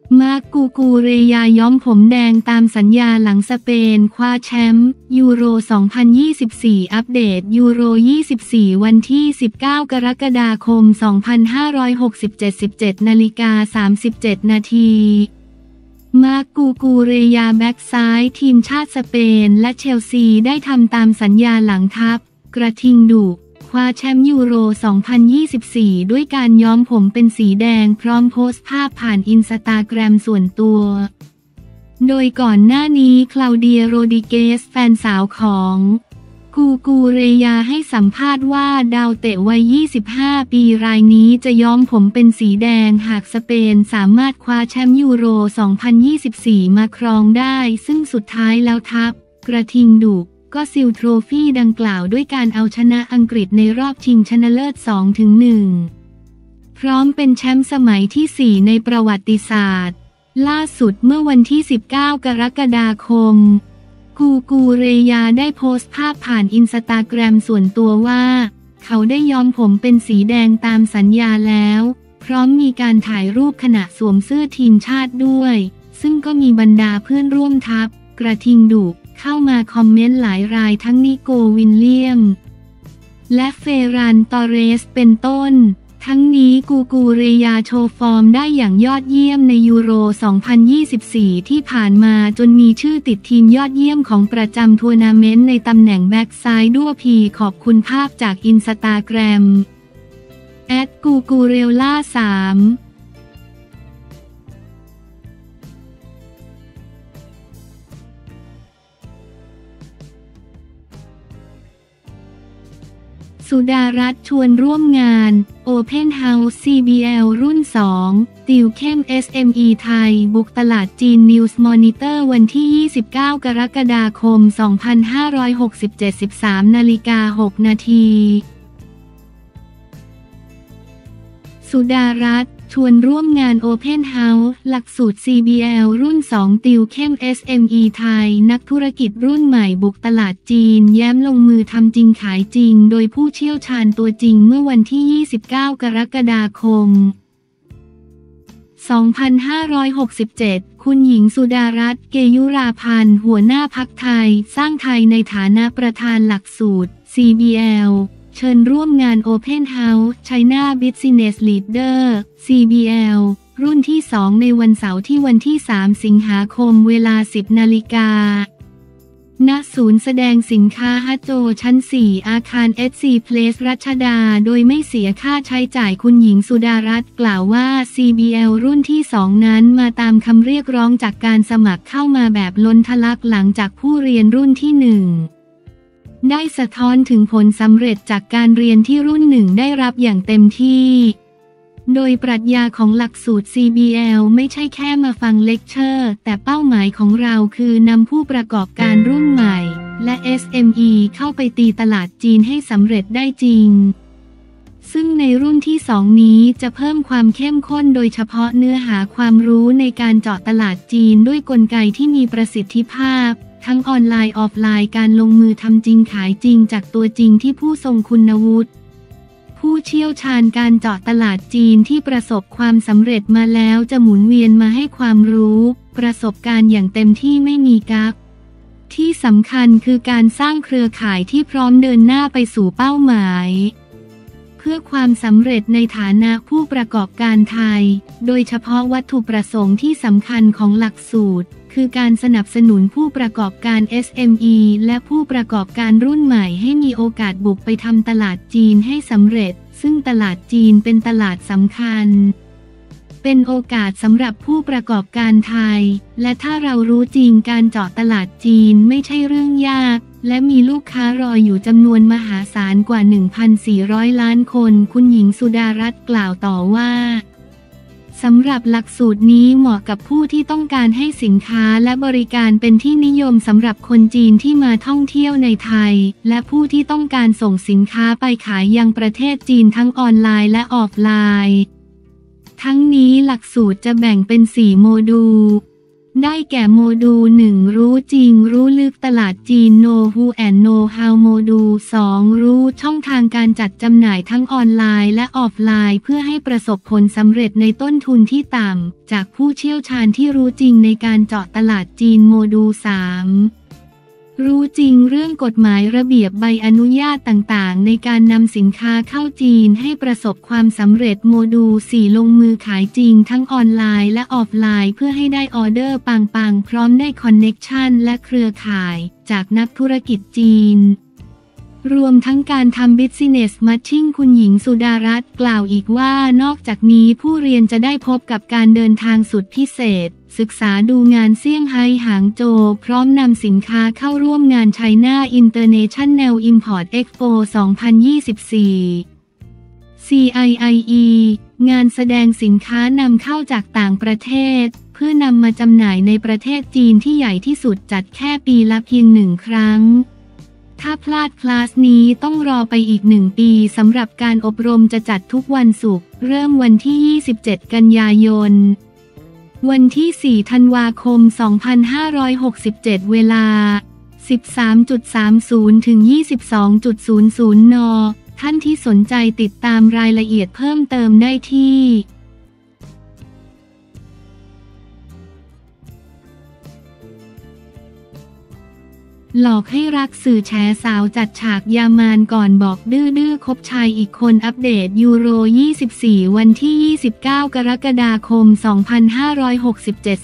มาร์ก กูกูเรยาย้อมผมแดงตามสัญญาหลังสเปนคว้าแชมป์ยูโร 2024 อัปเดตยูโร 24 วันที่ 19 กรกฎาคม 2567 17:37 นาทีมาร์ก กูกูเรยาแบ็กซ้ายทีมชาติสเปนและเชลซีได้ทำตามสัญญาหลังทัพกระทิงดุคว้าแชมป์ยูโร 2024 ด้วยการย้อมผมเป็นสีแดงพร้อมโพสต์ภาพผ่านอินสตาแกรมส่วนตัว โดยก่อนหน้านี้คลาวเดีย โรดิเกสแฟนสาวของกูกูเรยาให้สัมภาษณ์ว่าดาวเตะวัย 25 ปีรายนี้จะย้อมผมเป็นสีแดงหากสเปนสามารถคว้าแชมป์ยูโร 2024 มาครองได้ซึ่งสุดท้ายแล้วทัพกระทิงดุก็ซีลโทรฟี่ดังกล่าวด้วยการเอาชนะอังกฤษในรอบชิงชนะเลิศ 2-1 พร้อมเป็นแชมป์สมัยที่ 4 ในประวัติศาสตร์ล่าสุดเมื่อวันที่ 19 กรกฎาคมกูกูเรยาได้โพสต์ภาพผ่านอินสตาแกรมส่วนตัวว่าเขาได้ย้อมผมเป็นสีแดงตามสัญญาแล้วพร้อมมีการถ่ายรูปขณะสวมเสื้อทีมชาติด้วยซึ่งก็มีบรรดาเพื่อนร่วมทัพกระทิงดุเข้ามาคอมเมนต์หลายรายทั้งนิโกวิลเลียมและเฟรันตอเรสเป็นต้นทั้งนี้กูกูเรยาโชว์ฟอร์มได้อย่างยอดเยี่ยมในยูโร 2024 ที่ผ่านมาจนมีชื่อติดทีมยอดเยี่ยมของประจำทัวร์นาเมนต์ในตำแหน่งแบ็กซ้ายด้วยพีขอบคุณภาพจากอินสตาแกรมกูกูเรลล่า 3สุดารัตน์ชวนร่วมงาน Open House CBL รุ่น 2 ติวเข้ม SME ไทยบุกตลาดจีน News Monitor วันที่ 29 กรกฎาคม 2567 13:06 นาทีสุดารัตน์ชวนร่วมงาน Open House หลักสูตร CBL รุ่น 2 ติวเข้ม SME ไทยนักธุรกิจรุ่นใหม่บุกตลาดจีนแย้มลงมือทำจริงขายจริงโดยผู้เชี่ยวชาญตัวจริงเมื่อวันที่ 29 กรกฎาคม 2567 คุณหญิงสุดารัตน์ เกยุราพันธ์หัวหน้าพรรคไทยสร้างไทยในฐานะประธานหลักสูตร CBLเชิญร่วมงาน Open House China Business Leader CBL รุ่นที่ 2 ในวันเสาร์ที่วันที่ 3 สิงหาคมเวลา 10 นาฬิกาณศูนย์แสดงสินค้าฮัจโจชั้น 4 อาคาร SC Place รัชดาโดยไม่เสียค่าใช้จ่ายคุณหญิงสุดารัตน์กล่าวว่า CBL รุ่นที่ 2 นั้นมาตามคำเรียกร้องจากการสมัครเข้ามาแบบล้นทะลักหลังจากผู้เรียนรุ่นที่ 1ได้สะท้อนถึงผลสำเร็จจากการเรียนที่รุ่น 1ได้รับอย่างเต็มที่โดยปรัชญาของหลักสูตร CBL ไม่ใช่แค่มาฟังเลคเชอร์แต่เป้าหมายของเราคือนำผู้ประกอบการรุ่นใหม่และ SME เข้าไปตีตลาดจีนให้สำเร็จได้จริงซึ่งในรุ่นที่ 2 นี้จะเพิ่มความเข้มข้นโดยเฉพาะเนื้อหาความรู้ในการเจาะตลาดจีนด้วยกลไกที่มีประสิทธิภาพทั้งออนไลน์ออฟไลน์การลงมือทำจริงขายจริงจากตัวจริงที่ผู้ทรงคุณวุฒิผู้เชี่ยวชาญการเจาะตลาดจีนที่ประสบความสำเร็จมาแล้วจะหมุนเวียนมาให้ความรู้ประสบการณ์อย่างเต็มที่ไม่มีกั๊กที่สำคัญคือการสร้างเครือข่ายที่พร้อมเดินหน้าไปสู่เป้าหมายเพื่อความสำเร็จในฐานะผู้ประกอบการไทยโดยเฉพาะวัตถุประสงค์ที่สำคัญของหลักสูตรคือการสนับสนุนผู้ประกอบการ SME และผู้ประกอบการรุ่นใหม่ให้มีโอกาสบุกไปทำตลาดจีนให้สำเร็จซึ่งตลาดจีนเป็นตลาดสำคัญเป็นโอกาสสำหรับผู้ประกอบการไทยและถ้าเรารู้จริงการเจาะตลาดจีนไม่ใช่เรื่องยากและมีลูกค้ารออยู่จำนวนมหาศาลกว่า 1,400 ล้านคนคุณหญิงสุดารัตน์กล่าวต่อว่าสำหรับหลักสูตรนี้เหมาะกับผู้ที่ต้องการให้สินค้าและบริการเป็นที่นิยมสำหรับคนจีนที่มาท่องเที่ยวในไทยและผู้ที่ต้องการส่งสินค้าไปขายยังประเทศจีนทั้งออนไลน์และออฟไลน์ทั้งนี้หลักสูตรจะแบ่งเป็น 4 โมดูลได้แก่โมดูล 1 รู้จริงรู้ลึกตลาดจีน Know Who and Know How โมดูล 2 รู้ช่องทางการจัดจำหน่ายทั้งออนไลน์และออฟไลน์เพื่อให้ประสบผลสำเร็จในต้นทุนที่ต่ำจากผู้เชี่ยวชาญที่รู้จริงในการเจาะตลาดจีนโมดูล 3รู้จริงเรื่องกฎหมายระเบียบใบอนุญาตต่างๆในการนำสินค้าเข้าจีนให้ประสบความสำเร็จโมดูล 4 ลงมือขายจริงทั้งออนไลน์และออฟไลน์เพื่อให้ได้ออเดอร์ปังๆพร้อมได้คอนเน็กชันและเครือข่ายจากนักธุรกิจจีนรวมทั้งการทำ Business Matching คุณหญิงสุดารัตน์กล่าวอีกว่านอกจากนี้ผู้เรียนจะได้พบกับการเดินทางสุดพิเศษศึกษาดูงานเซี่ยงไฮ้หางโจวพร้อมนำสินค้าเข้าร่วมงาน China International Import Expo 2024 CIIE งานแสดงสินค้านำเข้าจากต่างประเทศเพื่อนำมาจำหน่ายในประเทศจีนที่ใหญ่ที่สุดจัดแค่ปีละเพียง1 ครั้งถ้าพลาดคลาสนี้ต้องรอไปอีก1 ปีสำหรับการอบรมจะจัดทุกวันศุกร์เริ่มวันที่ 27 กันยายนวันที่ 4 ธันวาคม 2567 เวลา 13.30 ถึง 22.00 น.ท่านที่สนใจติดตามรายละเอียดเพิ่มเติมได้ที่หลอกให้รักสื่อแฉสาวจัดฉากยามานก่อนบอกดื้อคบชายอีกคนอัปเดตยูโร 24 วันที่ 29 กรกฎาคม 2567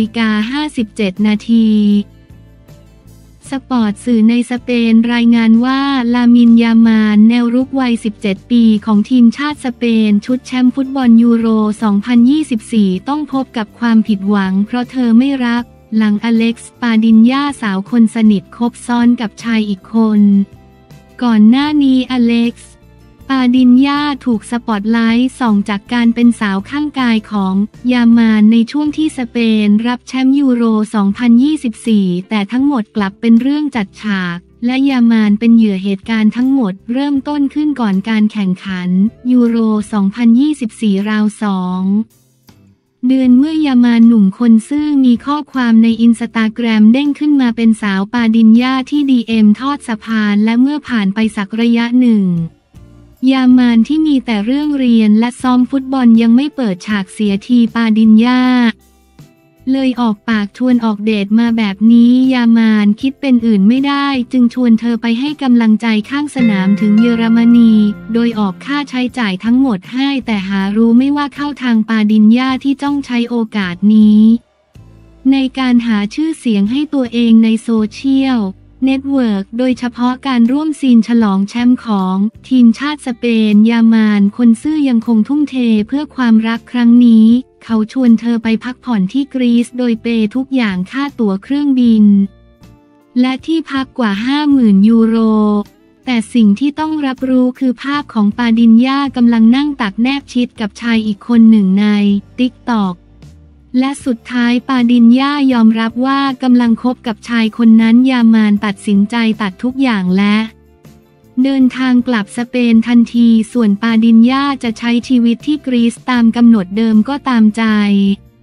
10:57 นาทีสปอร์ตสื่อในสเปนรายงานว่าลามินยามานแนวรุกวัย 17 ปีของทีมชาติสเปนชุดแชมป์ฟุตบอลยูโร 2024 ต้องพบกับความผิดหวังเพราะเธอไม่รักหลังอเล็กซ์ ปาดินญ่าสาวคนสนิทคบซ้อนกับชายอีกคนก่อนหน้านี้อเล็กซ์ ปาดินญ่าถูกสปอตไลท์ส่องจากการเป็นสาวข้างกายของยามานในช่วงที่สเปนรับแชมป์ยูโร 2024 แต่ทั้งหมดกลับเป็นเรื่องจัดฉากและยามานเป็นเหยื่อเหตุการณ์ทั้งหมดเริ่มต้นขึ้นก่อนการแข่งขันยูโร 2024 ราว 2เดือนเมื่อยามานหนุ่มคนซื่อมีข้อความในอินสตาแกรมเด้งขึ้นมาเป็นสาวปาดินญ่าที่ DM ทอดสะพานและเมื่อผ่านไปสักระยะหนึ่งยามานที่มีแต่เรื่องเรียนและซ้อมฟุตบอลยังไม่เปิดฉากเสียทีปาดินญ่าเลยออกปากชวนออกเดทมาแบบนี้ยามานคิดเป็นอื่นไม่ได้จึงชวนเธอไปให้กำลังใจข้างสนามถึงเยอรมนีโดยออกค่าใช้จ่ายทั้งหมดให้แต่หารู้ไม่ว่าเข้าทางปาดินญ่าที่จ้องใช้โอกาสนี้ในการหาชื่อเสียงให้ตัวเองในโซเชียลเน็ตเวิร์กโดยเฉพาะการร่วมซีนฉลองแชมป์ของทีมชาติสเปนยามานคนซื่อยังคงทุ่มเทเพื่อความรักครั้งนี้เขาชวนเธอไปพักผ่อนที่กรีซโดยเปย์ทุกอย่างค่าตั๋วเครื่องบินและที่พักกว่า 50,000 ยูโรแต่สิ่งที่ต้องรับรู้คือภาพของปาดินญ่ากำลังนั่งตักแนบชิดกับชายอีกคนหนึ่งใน TikTokและสุดท้ายปาดินญ่ายอมรับว่ากำลังคบกับชายคนนั้นยามานตัดสินใจตัดทุกอย่างและเดินทางกลับสเปนทันทีส่วนปาดินญ่าจะใช้ชีวิตที่กรีซตามกำหนดเดิมก็ตามใจ